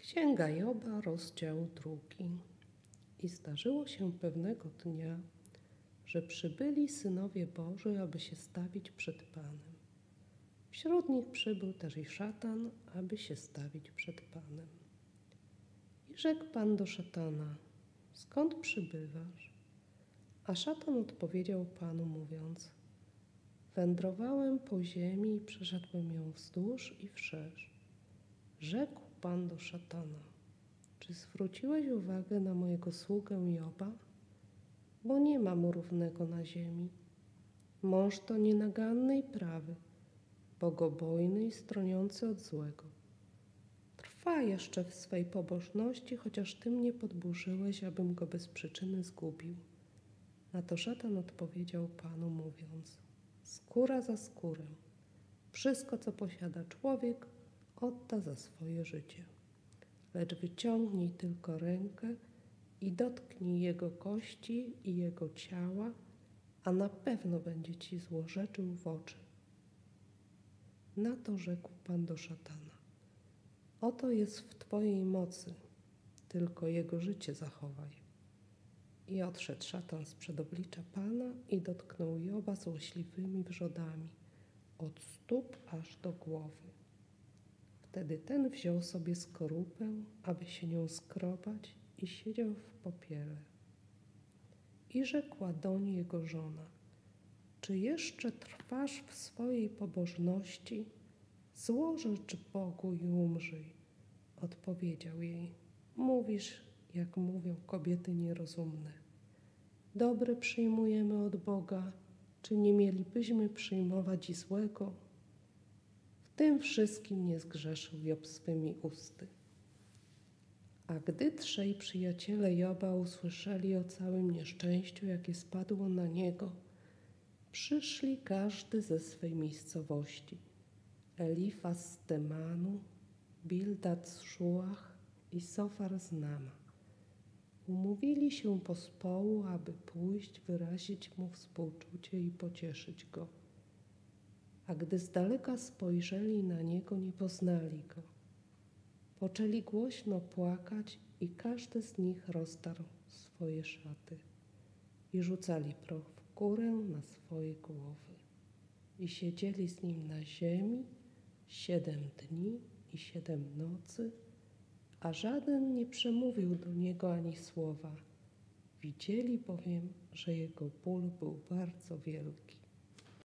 Księga Joba, rozdział 2. I zdarzyło się pewnego dnia, że przybyli synowie Boży, aby się stawić przed Panem. Wśród nich przybył też i szatan, aby się stawić przed Panem. I rzekł Pan do szatana: skąd przybywasz? A szatan odpowiedział Panu, mówiąc: wędrowałem po ziemi i przeszedłem ją wzdłuż i wszerz. Rzekł Pan do szatana: czy zwróciłeś uwagę na mojego sługę Joba? Bo nie ma mu równego na ziemi. Mąż to nienaganny i prawy, bogobojny i stroniący od złego. Trwa jeszcze w swej pobożności, chociaż ty mnie podburzyłeś, abym go bez przyczyny zgubił. Na to szatan odpowiedział Panu, mówiąc: skóra za skórę. Wszystko, co posiada człowiek, odda za swoje życie. Lecz wyciągnij tylko rękę i dotknij jego kości i jego ciała, a na pewno będzie ci złorzeczył w oczy. Na to rzekł Pan do szatana: oto jest w twojej mocy, tylko jego życie zachowaj. I odszedł szatan sprzed oblicza Pana i dotknął Joba złośliwymi wrzodami, od stóp aż do głowy. Wtedy ten wziął sobie skorupę, aby się nią skrobać, i siedział w popiele. I rzekła doń jego żona: czy jeszcze trwasz w swojej pobożności? Złożycz Bogu i umrzyj. Odpowiedział jej: mówisz, jak mówią kobiety nierozumne. Dobre przyjmujemy od Boga, czy nie mielibyśmy przyjmować i złego? W tym wszystkim nie zgrzeszył Job swymi usty. A gdy trzej przyjaciele Joba usłyszeli o całym nieszczęściu, jakie spadło na niego, przyszli każdy ze swej miejscowości: Elifaz z Temanu, Bildad z Szuach i Sofar z Nama. Umówili się pospołu, aby pójść, wyrazić mu współczucie i pocieszyć go. A gdy z daleka spojrzeli na niego, nie poznali go. Poczęli głośno płakać i każdy z nich rozdarł swoje szaty i rzucali proch w górę na swoje głowy. I siedzieli z nim na ziemi 7 dni i 7 nocy, a żaden nie przemówił do niego ani słowa. Widzieli bowiem, że jego ból był bardzo wielki.